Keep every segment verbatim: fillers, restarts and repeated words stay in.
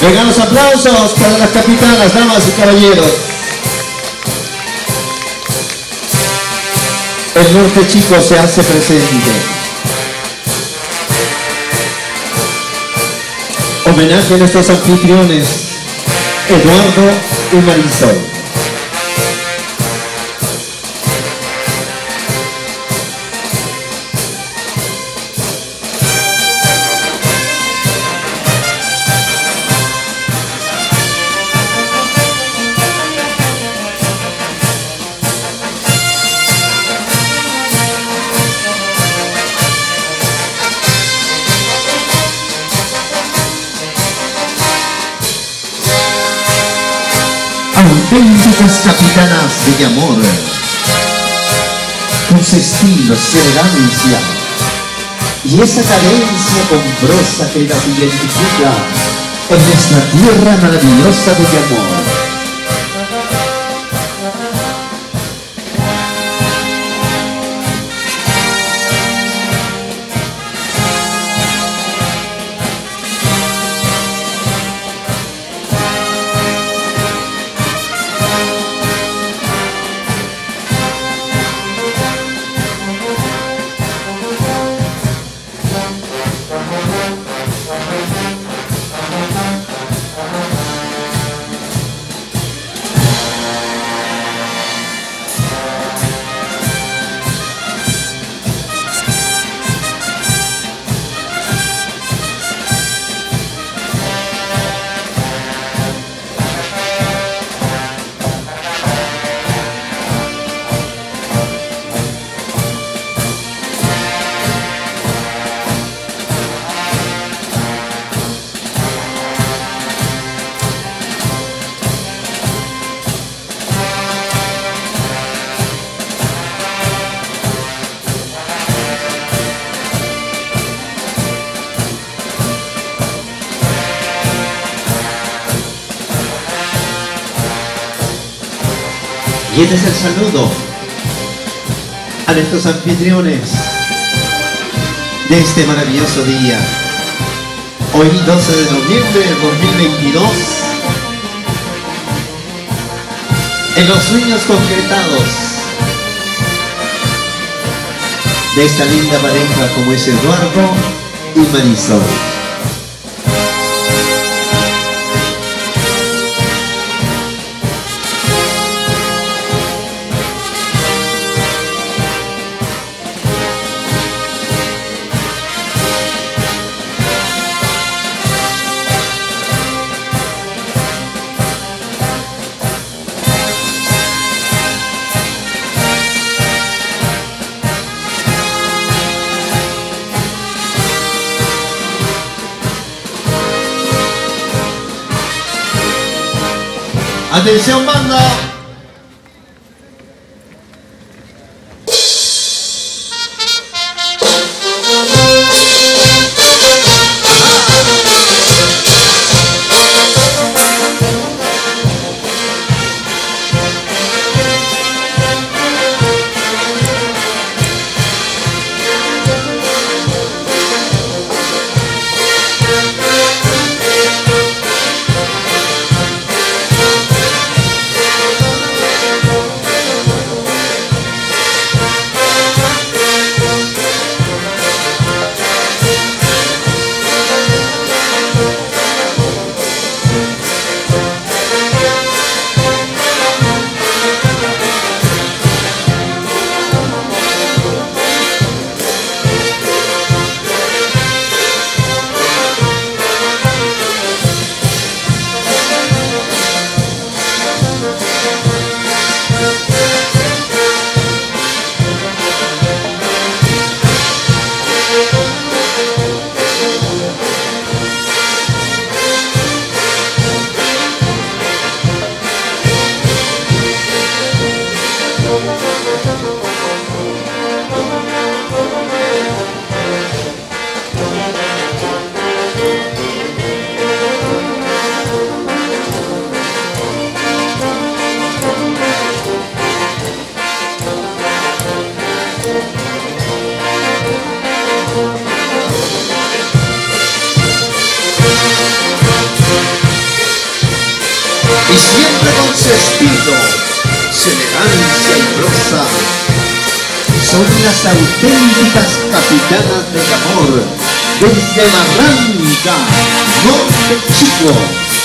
Vengan los aplausos para las capitanas, damas y caballeros. El norte chico se hace presente. Homenaje a nuestros anfitriones, Eduardo y Marisol. Auténticas capitanas de amor, con su estilo, su elegancia y esa cadencia comprosa que las identifica en nuestra tierra maravillosa de amor. Y este es el saludo a nuestros anfitriones de este maravilloso día. Hoy doce de noviembre del dos mil veintidós, en los sueños concretados de esta linda pareja como es Eduardo y Marisol. ¡Atención, banda! y siempre con su estilo, su elegancia y prosa, son las auténticas capitanas del amor desde Barranca, Norte Chico.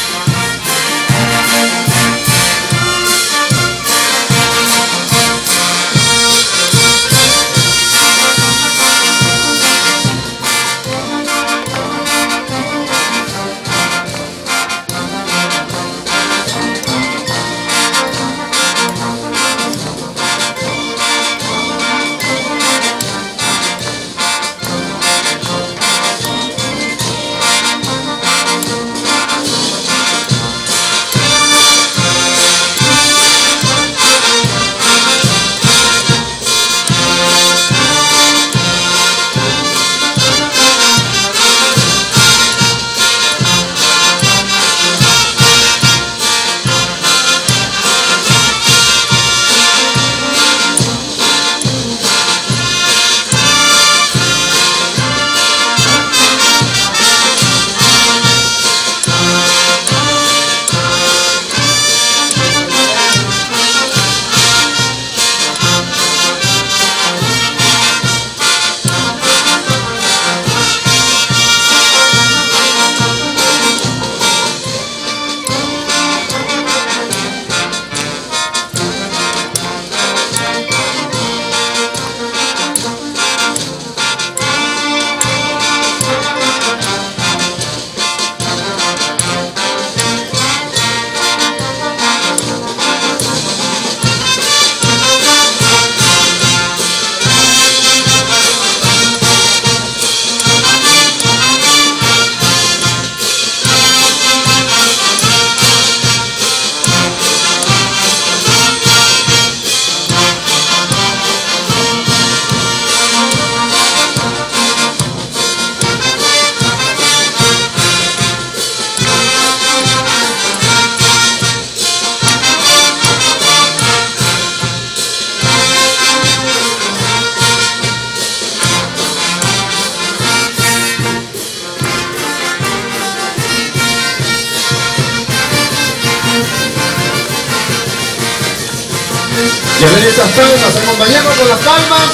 Lleven esas palmas, acompañamos con las palmas.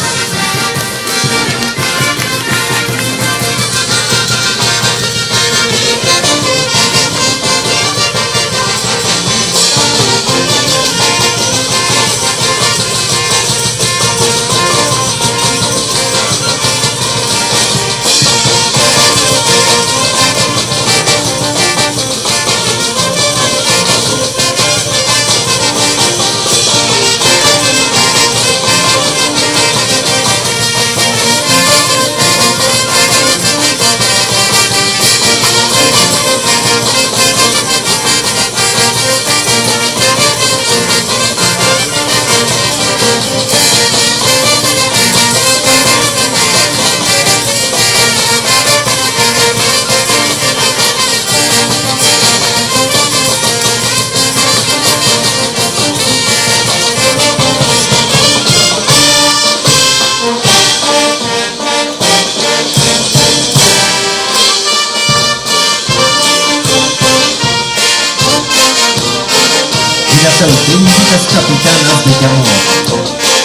Las auténticas capitanas de amor.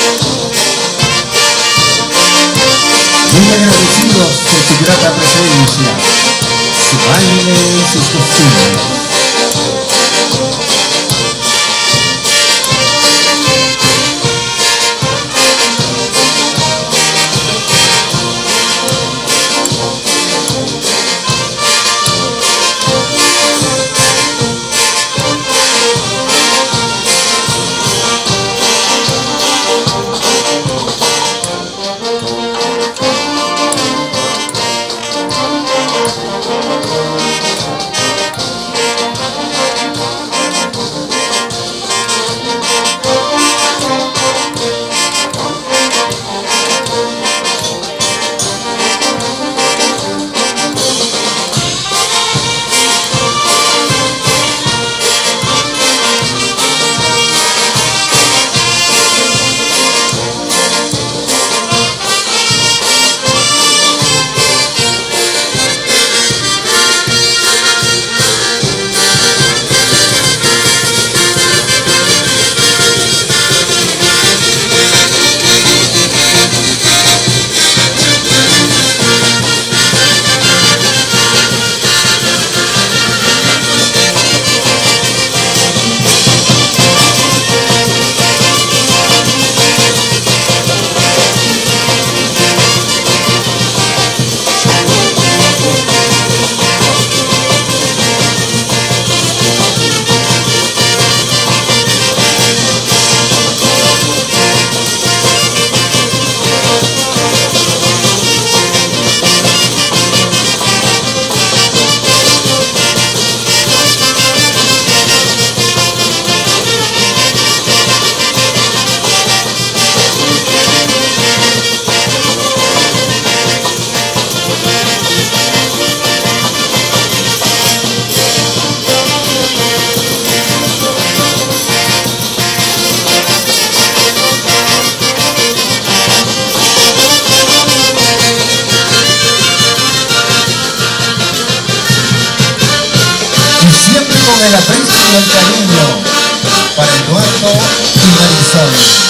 Muy agradecidos por su grata presencia, su baile y sus costumbres. todo el aprecio y el cariño para Eduardo y Marisol.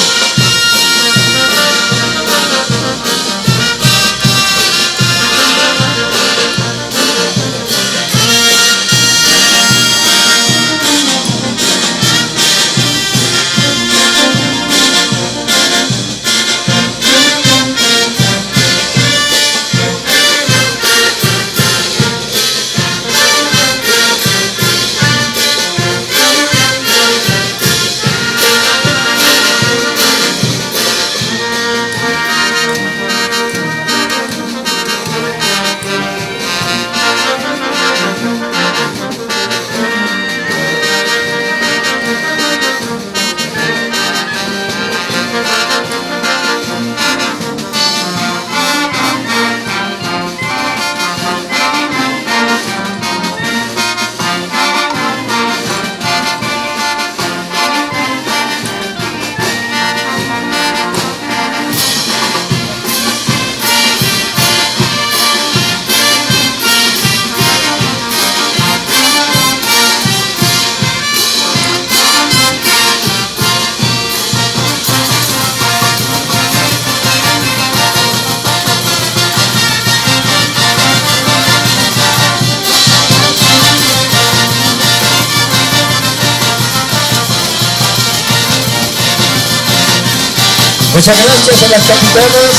Muchas gracias a las capitanas.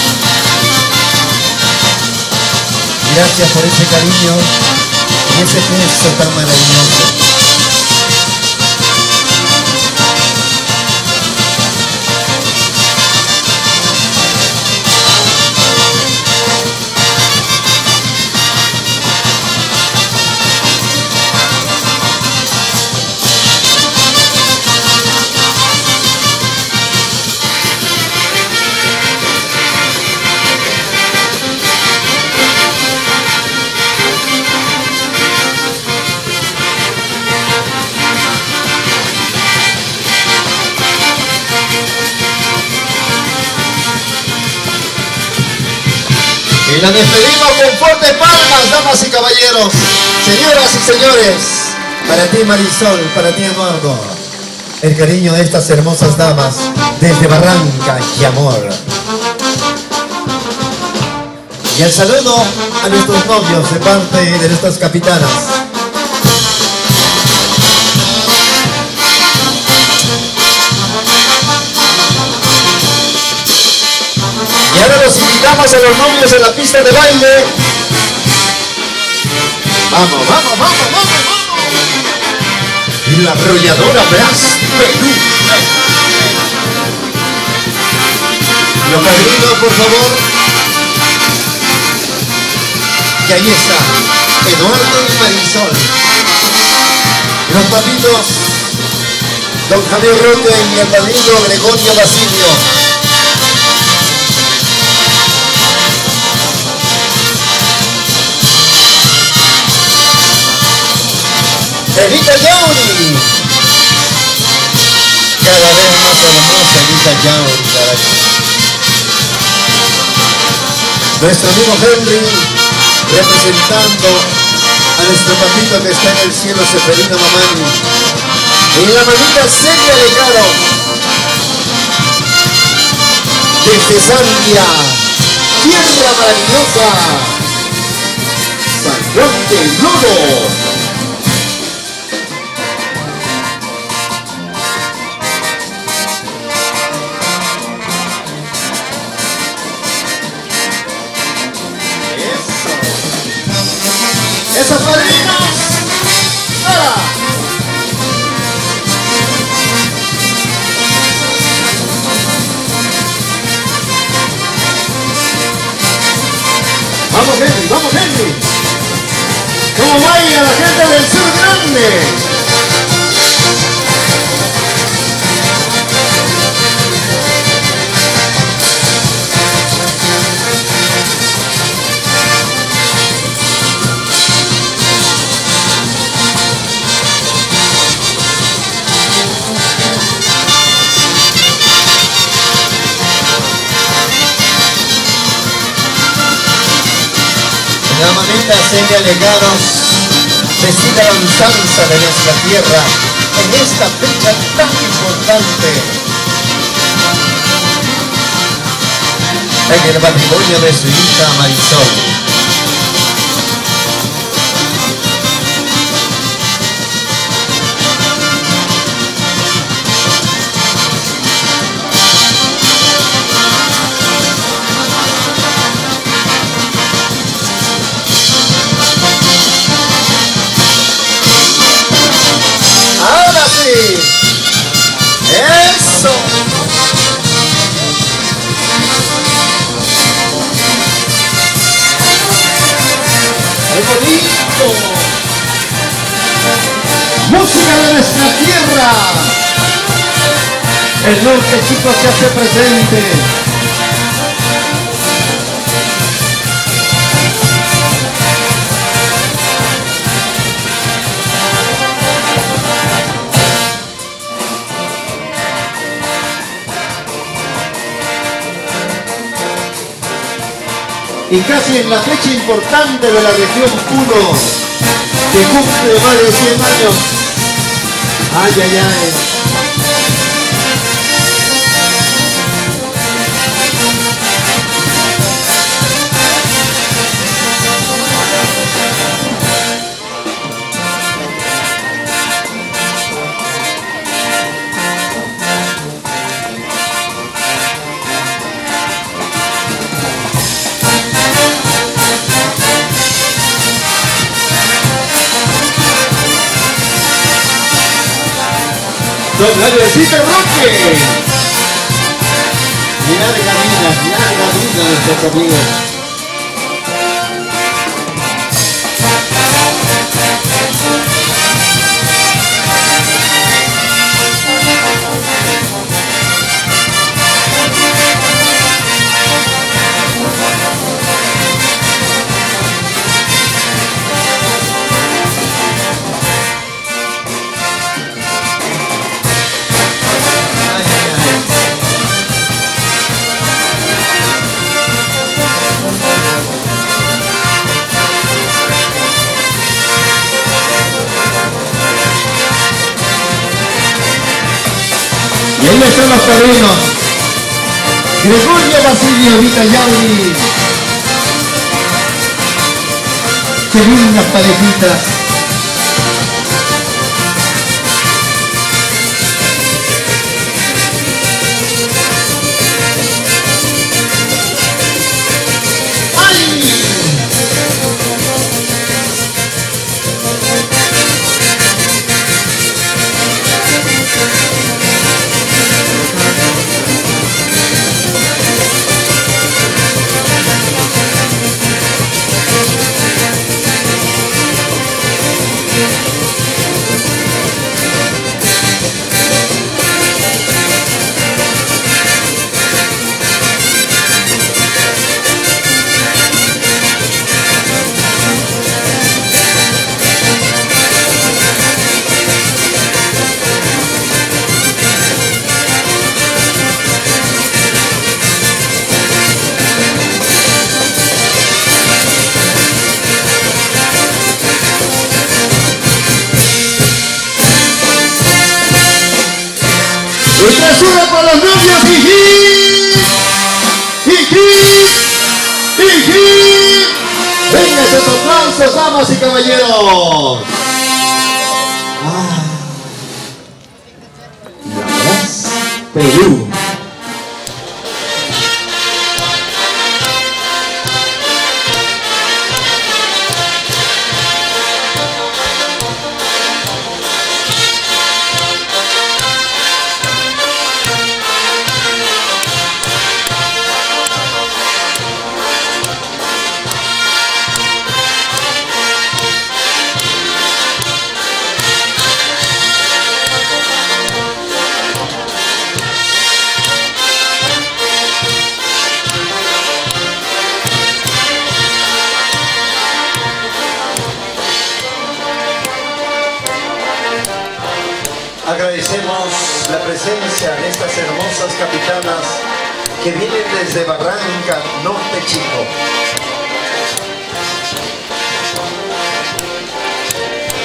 Gracias por ese cariño y ese gesto tan maravilloso. Y la despedimos con fuertes palmas, damas y caballeros, señoras y señores. Para ti, Marisol, para ti, Eduardo, el cariño de estas hermosas damas desde Barranca y Amor. Y el saludo a nuestros novios de parte de nuestras capitanas. Y ahora los invitamos a los novios en la pista de baile. Vamos, vamos, vamos, vamos, vamos. Y la arrolladora Brass Perú. Los padrinos, por favor. Y ahí está, Eduardo y Marisol. Los papitos, don Javier Roque y el padrino Gregorio Basilio. Evita Yauri, cada vez más hermosa Evita Yauri, carajo. Nuestro amigo Henry, representando a nuestro papito que está en el cielo, Seferino Mamani. Y la mamita Celia Legado, desde Zambia, tierra maravillosa, San Juan del Loro. ¡Esos padrinos! ¡Ahora! ¡Vamos, Henry! ¡Vamos, Henry! ¡Cómo baila la gente del Sur Grande! La mamita Celia Legados vestida la danza de nuestra tierra en esta fecha tan importante, en el matrimonio de su hija Marisol. Ahora sí, eso. ¡Qué bonito! Música de nuestra tierra. El norte chico se hace presente. Y casi en la fecha importante de la región Puno, que cumple más de cien años. Ay, ay, ay. Don Gabrielcito Roque. Larga vida, larga vida nuestros amigos. Y ahí están los padrinos. Gregorio Basilio Vitayauri. Qué lindas parejitas. Y presura con los novios, jiji, jiji, jiji. Venga esos aplausos, damas y caballeros. Ah, La Paz, Perú. Agradecemos la presencia de estas hermosas capitanas que vienen desde Barranca, Norte Chico.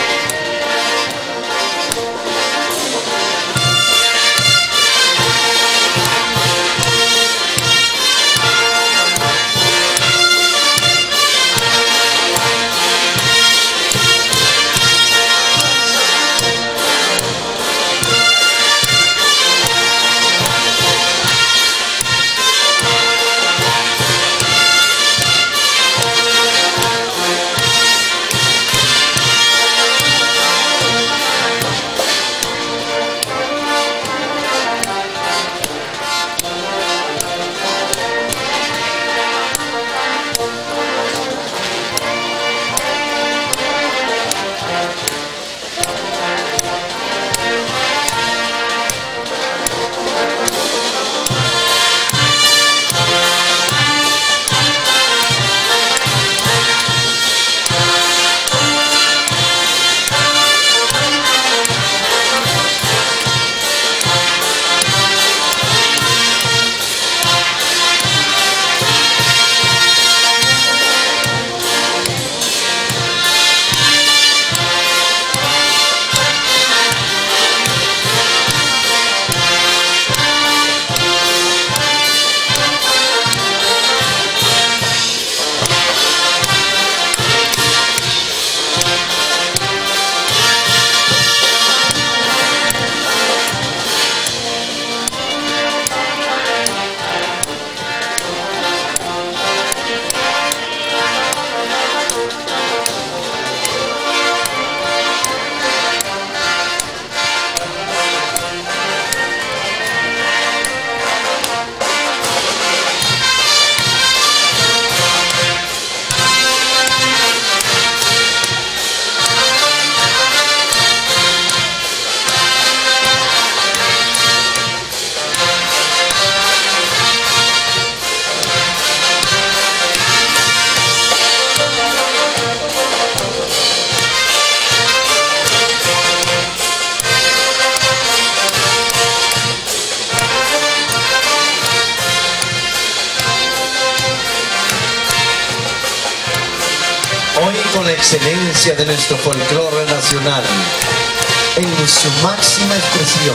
la excelencia de nuestro folclore nacional en su máxima expresión.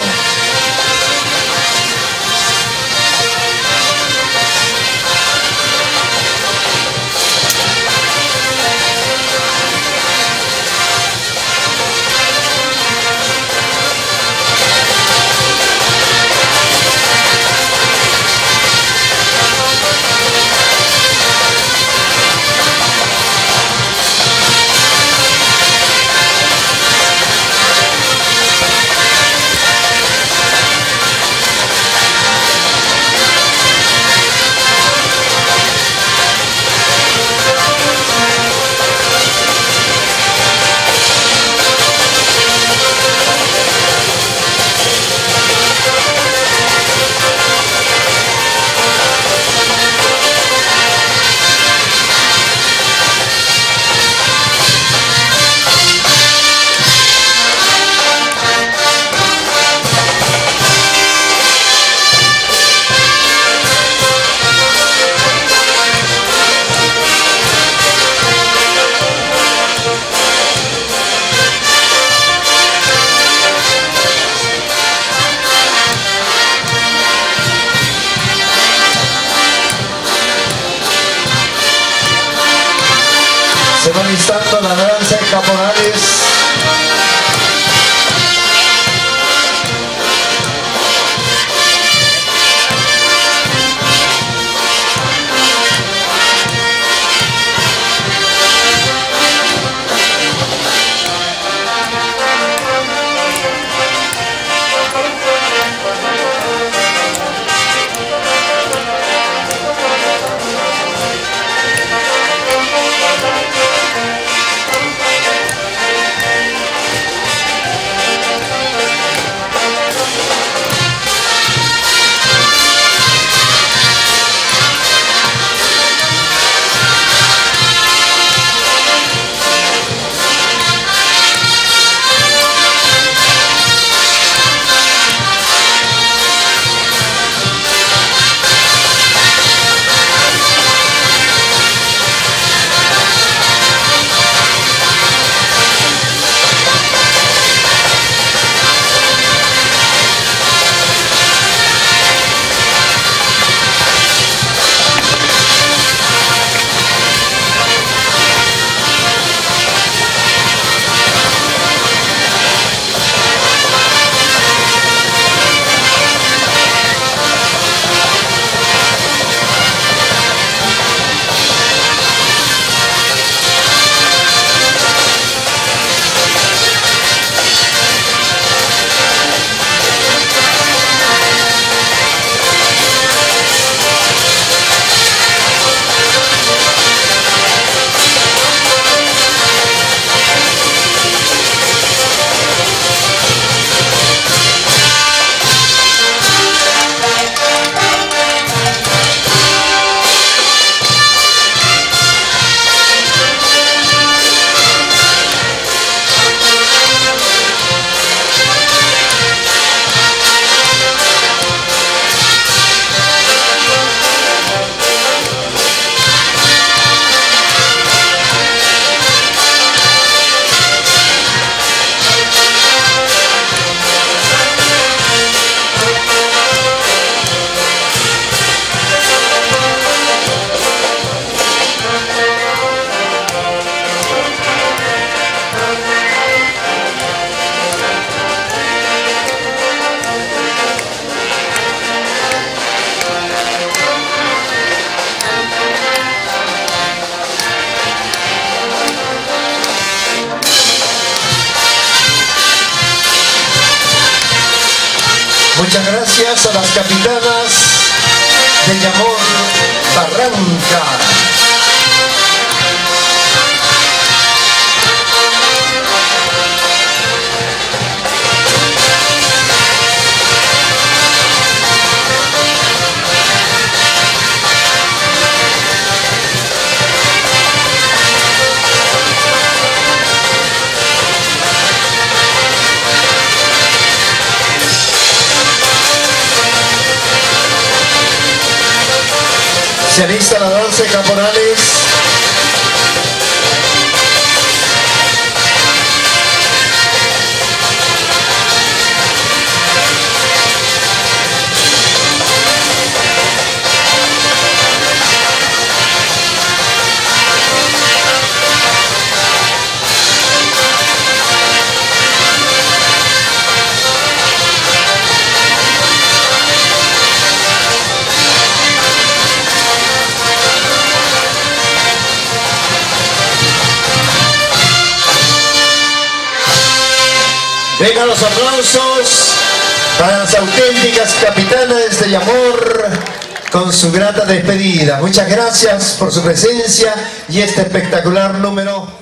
Se va listando la danza de caporales. Muchas gracias a las capitanas de Yamor Barranca. Se alista la danza de caporales. Vengan los aplausos para las auténticas capitanas de Yamor con su grata despedida. Muchas gracias por su presencia y este espectacular número.